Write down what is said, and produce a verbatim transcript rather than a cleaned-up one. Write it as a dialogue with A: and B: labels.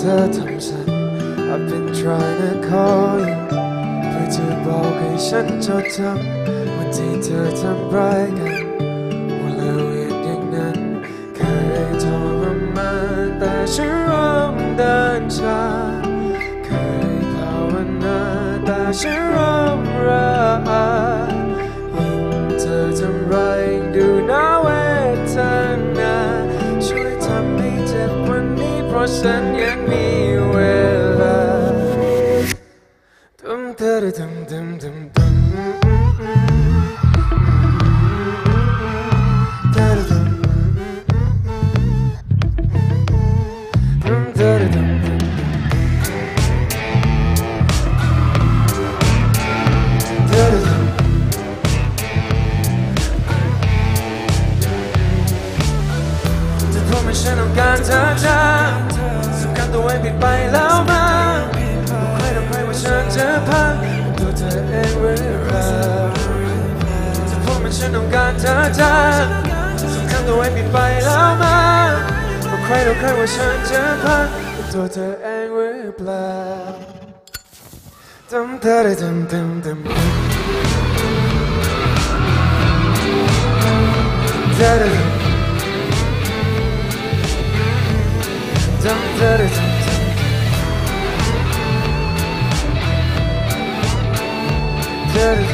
A: ธอทำฉัน I've been trying to call you เพื่อจะบอกให้ฉันจดจำวันที่เธอทำร้ายกันว่าเลิกเวียนอย่างนั้นเคยทรมานแต่ฉันเริ่มเดินช้าเคยภาวนาแต่ฉันเริ่มระอายิ่งเธอทำร้ายดูน่าเวทนาช่วยทำให้เจ็บวันนี้เพราะฉันยังมีเวลาตึมเธอตึมตึมตึมตึมฉันต้องการเธอจ้าสำคัญตัวเองผิดไปแล้วมั้งบอกใครต่อใครว่าฉันจะพังตัวเธอเองหรือเปล่าจะพูดว่าฉันต้องการเธอจ้าสำคัญตัวเองผิดไปแล้วมั้งบอกใครต่อใครว่าฉันจะพังตัวเธอเองหรือเปล่าตึมเธอได้ตึมตึมตึมเธอได้Dum da da dum dum da da